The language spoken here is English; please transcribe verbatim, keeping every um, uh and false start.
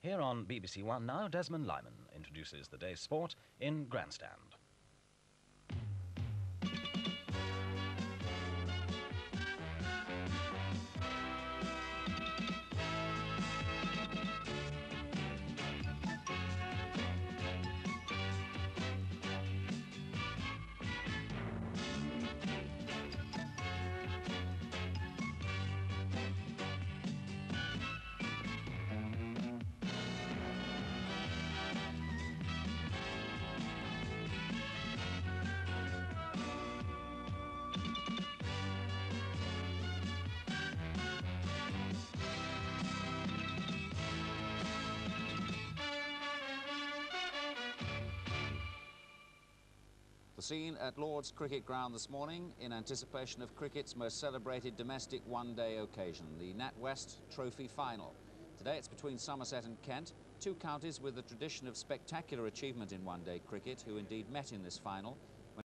Here on B B C One now, Desmond Lyman introduces the day's sport in Grandstand. The scene at Lord's Cricket Ground this morning in anticipation of cricket's most celebrated domestic one-day occasion, the NatWest Trophy Final. Today it's between Somerset and Kent, two counties with a tradition of spectacular achievement in one-day cricket who indeed met in this final